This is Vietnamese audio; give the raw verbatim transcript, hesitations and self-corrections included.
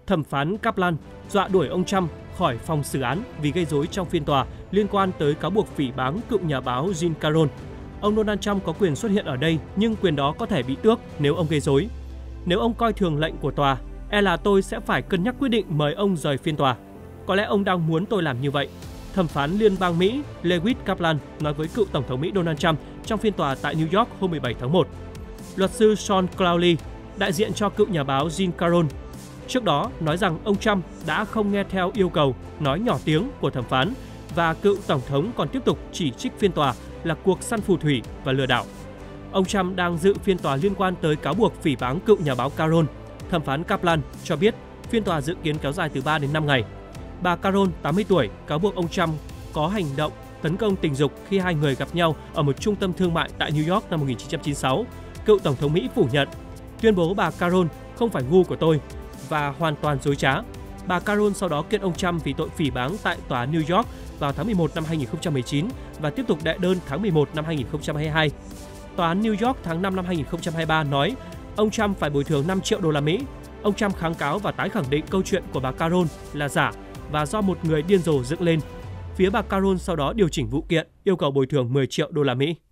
Thẩm phán Kaplan dọa đuổi ông Trump khỏi phòng xử án vì gây rối trong phiên tòa liên quan tới cáo buộc phỉ báng cựu nhà báo Jim Carroll. Ông Donald Trump có quyền xuất hiện ở đây, nhưng quyền đó có thể bị tước nếu ông gây rối. Nếu ông coi thường lệnh của tòa, e là tôi sẽ phải cân nhắc quyết định mời ông rời phiên tòa. Có lẽ ông đang muốn tôi làm như vậy. Thẩm phán liên bang Mỹ Lewis Kaplan nói với cựu Tổng thống Mỹ Donald Trump trong phiên tòa tại New York hôm mười bảy tháng một. Luật sư Sean Crowley, đại diện cho cựu nhà báo Jim Carroll, trước đó nói rằng ông Trump đã không nghe theo yêu cầu nói nhỏ tiếng của thẩm phán và cựu Tổng thống còn tiếp tục chỉ trích phiên tòa là cuộc săn phù thủy và lừa đảo. Ông Trump đang dự phiên tòa liên quan tới cáo buộc phỉ báng cựu nhà báo Carroll. Thẩm phán Kaplan cho biết phiên tòa dự kiến kéo dài từ ba đến năm ngày. Bà Carroll, tám mươi tuổi, cáo buộc ông Trump có hành động tấn công tình dục khi hai người gặp nhau ở một trung tâm thương mại tại New York năm một nghìn chín trăm chín mươi sáu. Cựu Tổng thống Mỹ phủ nhận, tuyên bố bà Carroll không phải ngu của tôi và hoàn toàn dối trá. Bà Carroll sau đó kiện ông Trump vì tội phỉ báng tại tòa New York vào tháng mười một năm hai nghìn không trăm mười chín và tiếp tục đệ đơn tháng mười một năm hai nghìn không trăm hai mươi hai. Tòa án New York tháng năm năm hai nghìn không trăm hai mươi ba nói ông Trump phải bồi thường năm triệu đô la Mỹ. Ông Trump kháng cáo và tái khẳng định câu chuyện của bà Carroll là giả và do một người điên rồ dựng lên. Phía bà Carroll sau đó điều chỉnh vụ kiện, yêu cầu bồi thường mười triệu đô la Mỹ.